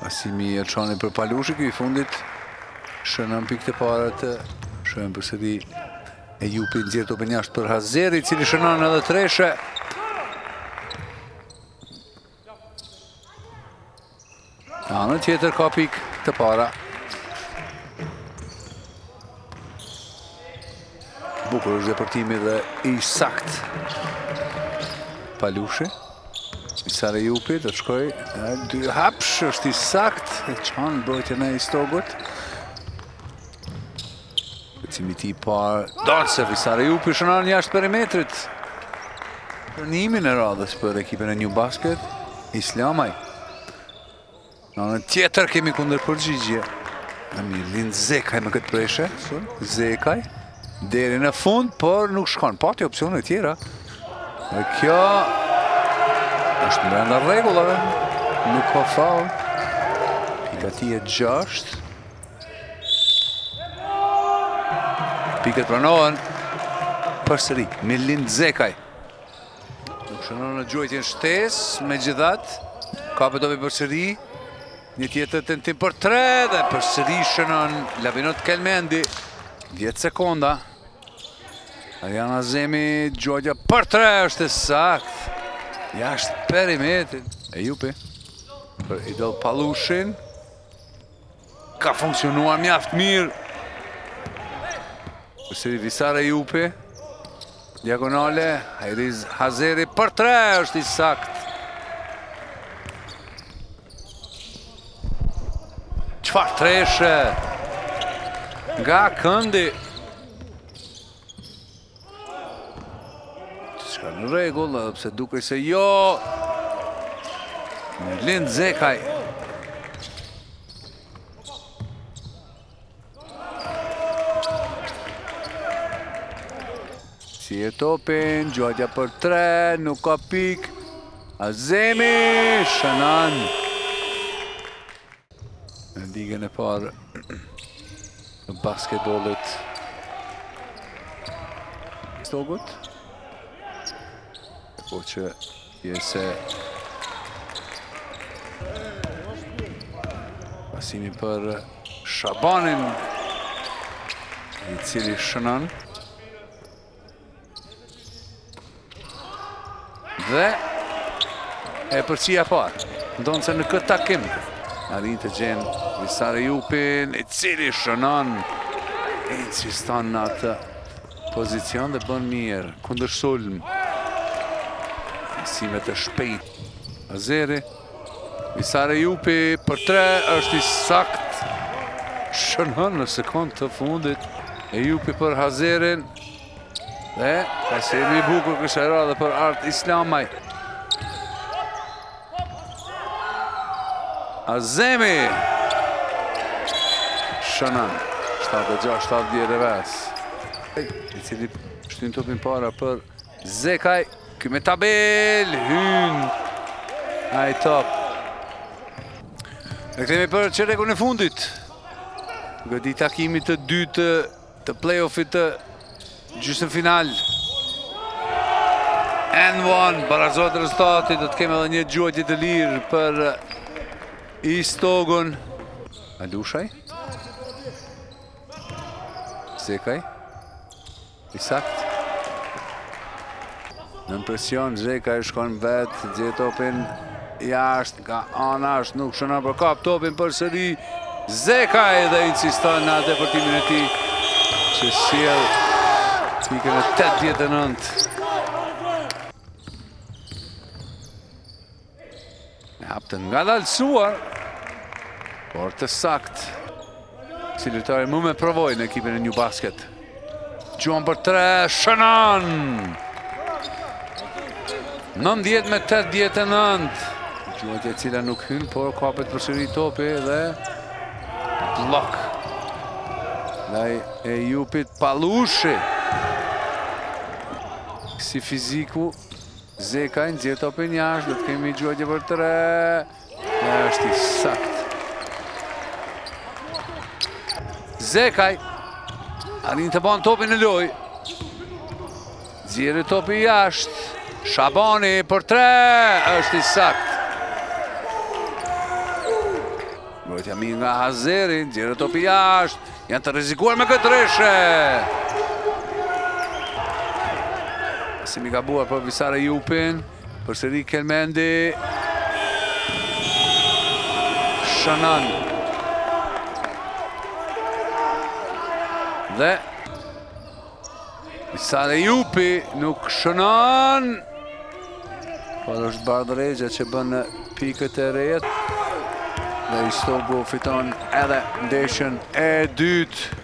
Pasimi e Elçani për Palushi, ky i fundit shënon pikët e para të shënon përsëri e Jupi nxjerr topin jashtë për Hazeri, i cili shënon edhe treshe. Anën tjetër ka pikë të para. Bukur është depërtimi dhe i sakt. Palushi. Sare Jupi do të shkoj, dy hapsh është i sakt, e çon brojtjen e Istogut. Këcimi ti par, Doncev i Sare Jupi shënon jashtë perimetrit. Rënimin e radhës për ekipin e New Basket, Islamaj. Në anën tjetër kemi kundër përgjigje. Lind Zekaj me këtë preshe, Zekaj, deri në fund, por nuk shkon, pati opsione tjera. Dhe kjo është brenda rregullave, nuk ka faul. Pika ti e 6. Piket pranohen përsëri me Lind Zekaj. Nuk shënon në gjuajtjen shtesë, megjithatë kapet topi përsëri. Një tjetër tentim për 3 dhe përsëri shënon Lavinot Kelmendi. 10 sekonda. Ariana Zemi, gjuajtja për 3 është e saktë. Jashtë perimetrin e Jupi për Idol Palushin. Ka funksionuar mjaft mirë. Përsëri Visare Jupi. Diagonale, Hajriz Hazeri për 3 është i sakt. Çfarë treshe nga këndi. Në regull, pse duke se jo. Lind Zekaj. Si e topin, gjuajtja për 3, nuk ka pik. Azemi, shënon. Në ligën e parë në basketbollit Istogut. Po që jese pasimi për Shabanin, i cili shënon. Dhe e përqia parë, ndonë se në këtë takim arrin të gjenë Visare Jupin, i cili shënon. Insiston në atë pozicion dhe bën mirë, kundër sulm. Simet e shpejt. Azeri, Visare Jupi për 3 është i sakt. Shënon në sekund të fundit e Jupi për Hazerin. Dhe pasimi i bukur kësaj radhe për Art Islamaj. Azemi shënon 76-70 revers. I cili shtyn topin para për Zekaj. Ky me tabel, hyn. Ai top. Ne kemi për çerekun e fundit. Gati takimit të dytë të play-offit të gjysmëfinal. N1 barazohet rezultati, do të kemi edhe një gjuajtje të lirë për Istogun. Alushaj. Zekaj. I sakt. Në presion, Zekaj shkon vetë, gjetë topin jashtë, nga anash, nuk shënon për kap topin për sëri. Zekaj dhe insiston në depërtimin e ti, që sjell pikën e 89. E hap të nga dalësuar, por të sakt. Si lojtari më me provoj në ekipin e New Basket. Gjuan për 3, shënon! 90 me 89. Gjuajtja e cila nuk hyn, por kapet përsëri topi dhe blok. Ndaj e Jupit Palushi. Si fiziku Zekaj nxjerr topin jashtë, do të kemi gjuajtje për 3. Dhe është i sakt. Zekaj arrin të bën topin në lojë. Nxjerr topi jashtë. Shabani për 3 është i sakt. Duhet jam nga Hazeri, nxjerrë topi jashtë, janë të rrezikuar me këtë rreshe. Asimi ka buar për Visare Jupin, përsëri Kelmendi. Shanan. Dhe Visare Jupi nuk shënon. Po është Bardh Regja që bën pikët e rejet. Dhe Istogu fiton edhe ndeshjen e dytë.